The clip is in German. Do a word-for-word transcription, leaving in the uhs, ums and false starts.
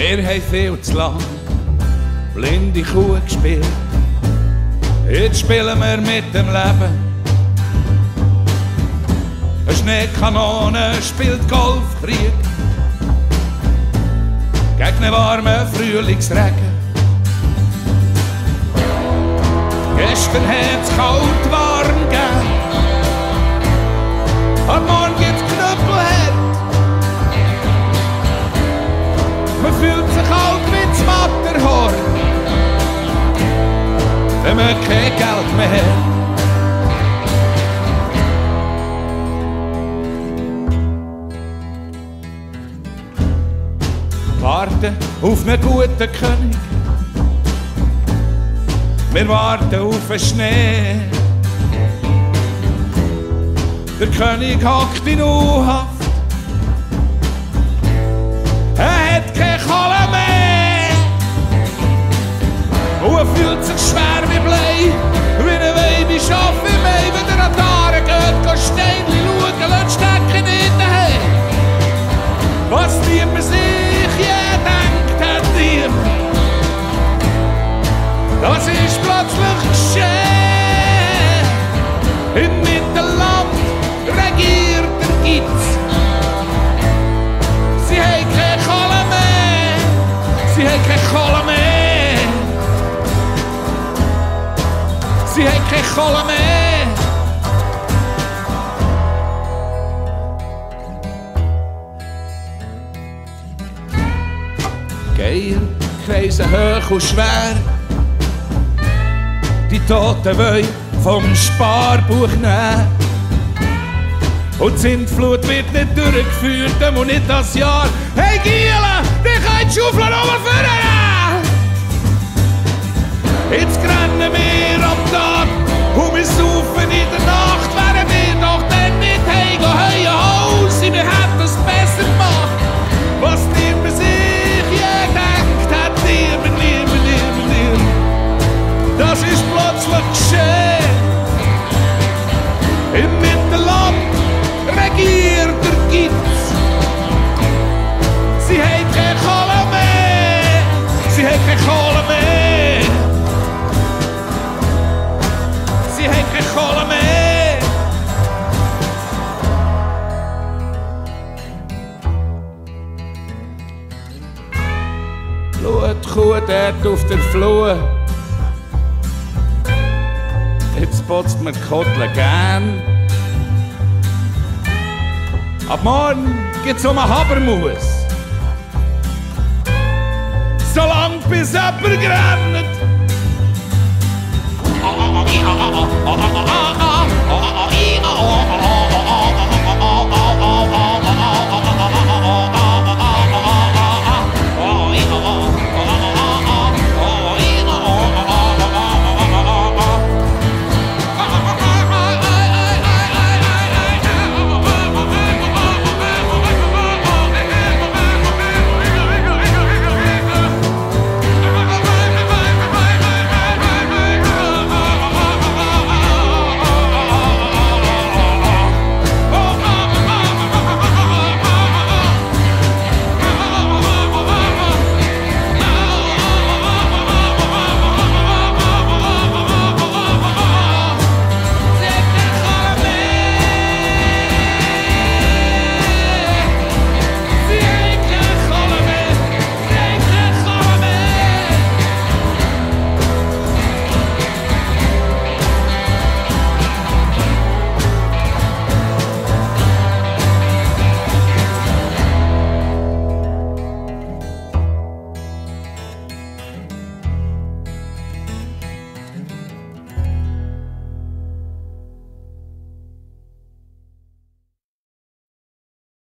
Wir haben viel zu lang blinde Kuh gespielt. Jetzt spielen wir mit dem Leben. Eine Schneekanone spielt Golfkrieg gegen einen warmen Frühlingsregen. Gestern hat's kalt warm gegeben, am Morgen gibt's knüppelhart. Man fühlt sich alt wie das Matterhorn, wenn man kein Geld mehr hat. Warten auf einen guten König, wir warten auf den Schnee. Der König hockt in U-Haft, er hat keine Kohle mehr. Und er fühlt sich schwer wie Blei, wie ein Baby schafft im Mai. Wenn er an die Haare geht, geht Steinli schauen, lässt stecken in den Hai. Was niemand sich je denkt, hat niemand. Das ist plötzlich geschehen. Im Mittelland regiert der Gitz. Sie haben keine Kohle mehr. Sie haben keine Kohle mehr. Sie haben keine Kohle mehr. Geier kreisen hoch und schwer. Die Toten wollen vom Sparbuch nehmen. Und die Sintflut wird nicht durchgeführt, und nicht das Jahr. Hey Giele, die können die Schaufel nochmal vornehmen! Jetzt rennen wir am Tag und wir saufen in der Nacht. Wären wir doch dann nicht heimgehen, heim Haus, wir hätten es besser gemacht. Was niemand sich je denkt, hat niemand, niemand, niemand, niemand. Das ist plötzlich geschehen. Im Mittelland regiert der Gitz. Sie haben keine Kohle mehr. Sie haben keine Kohle mehr. Sie haben keine Kohle mehr. Blutkuh dort auf der Flur. Jetzt putzt man die Koteln gern. Ab morgen gibt's um einen Habermus. Solange bis jemand grennt.